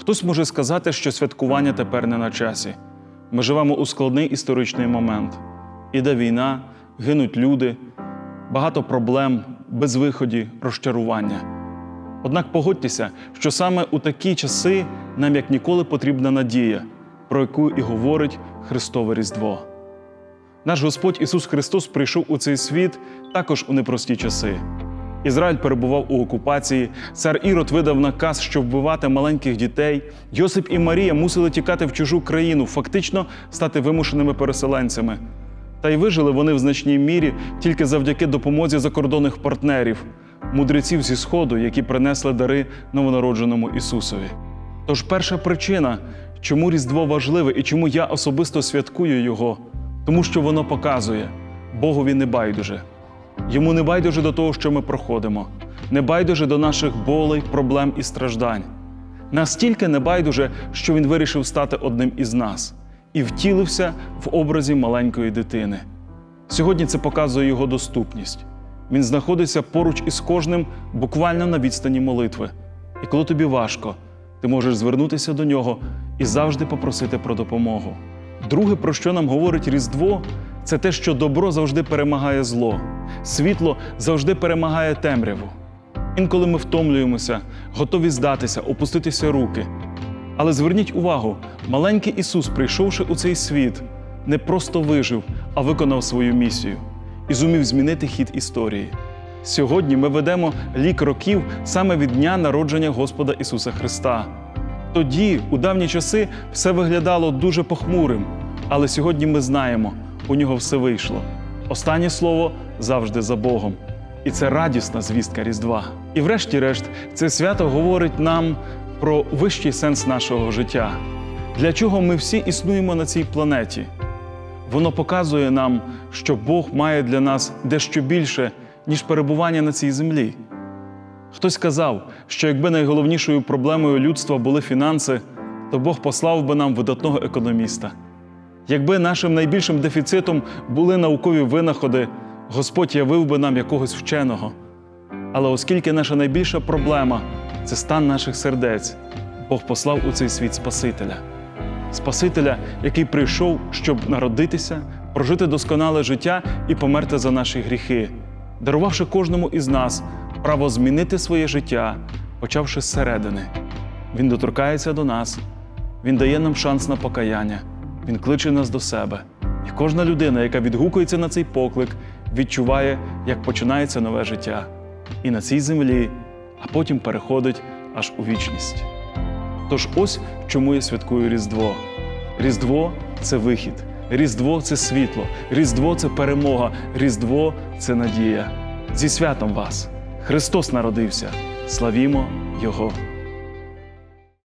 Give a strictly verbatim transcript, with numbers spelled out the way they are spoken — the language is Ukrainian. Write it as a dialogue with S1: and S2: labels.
S1: Хтось може сказати, що святкування тепер не на часі. Ми живемо у складний історичний момент. Іде війна, гинуть люди, багато проблем, безвиході, розчарування. Однак погодьтеся, що саме у такі часи нам як ніколи потрібна надія, про яку і говорить Христове Різдво. Наш Господь Ісус Христос прийшов у цей світ також у непрості часи. Ізраїль перебував у окупації, цар Ірод видав наказ, щоб вбивати маленьких дітей. Йосип і Марія мусили тікати в чужу країну, фактично стати вимушеними переселенцями. Та й вижили вони в значній мірі тільки завдяки допомозі закордонних партнерів, мудреців зі Сходу, які принесли дари новонародженому Ісусові. Тож перша причина, чому Різдво важливе і чому я особисто святкую його, тому що воно показує – Богові не байдуже. Йому не байдуже до того, що ми проходимо, не байдуже до наших болей, проблем і страждань. Настільки не байдуже, що Він вирішив стати одним із нас і втілився в образі маленької дитини. Сьогодні це показує Його доступність. Він знаходиться поруч із кожним, буквально на відстані молитви. І коли тобі важко, ти можеш звернутися до Нього і завжди попросити про допомогу. Друге, про що нам говорить Різдво, це те, що добро завжди перемагає зло, світло завжди перемагає темряву. Інколи ми втомлюємося, готові здатися, опуститися руки. Але зверніть увагу, маленький Ісус, прийшовши у цей світ, не просто вижив, а виконав свою місію і зумів змінити хід історії. Сьогодні ми ведемо лік років саме від дня народження Господа Ісуса Христа. Тоді, у давні часи, все виглядало дуже похмурим, але сьогодні ми знаємо, у Нього все вийшло. Останнє слово завжди за Богом. І це радісна звістка Різдва. І врешті-решт, це свято говорить нам про вищий сенс нашого життя. Для чого ми всі існуємо на цій планеті? Воно показує нам, що Бог має для нас дещо більше, ніж перебування на цій землі. Хтось казав, що якби найголовнішою проблемою людства були фінанси, то Бог послав би нам видатного економіста. Якби нашим найбільшим дефіцитом були наукові винаходи, Господь явив би нам якогось вченого. Але оскільки наша найбільша проблема – це стан наших сердець, Бог послав у цей світ Спасителя. Спасителя, який прийшов, щоб народитися, прожити досконале життя і померти за наші гріхи, дарувавши кожному із нас право змінити своє життя, почавши зсередини. Він доторкається до нас, Він дає нам шанс на покаяння, Він кличе нас до себе. І кожна людина, яка відгукується на цей поклик, відчуває, як починається нове життя. І на цій землі, а потім переходить аж у вічність. Тож ось чому я святкую Різдво. Різдво – це вихід. Різдво – це світло. Різдво – це перемога. Різдво – це надія. Зі святом вас! Христос народився! Славімо Його!